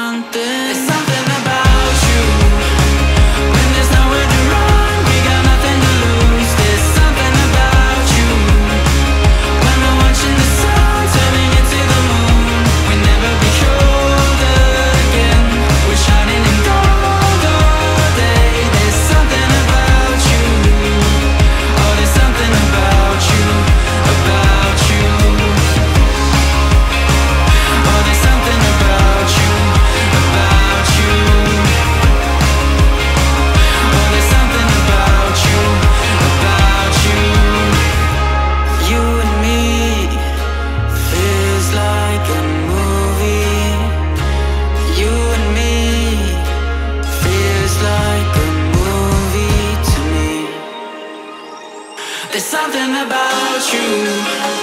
something about you. When there's nowhere to run, we got nothing to lose. There's something about you. When we're watching the sun turning into the moon, we'll never be older again. We're shining in gold all day. There's something about you. Oh, there's something about you, about you. Oh, there's something about you, about you. Oh, there's something about you, about you. You and me feels like a movie. You and me feels like a movie to me. There's something about you.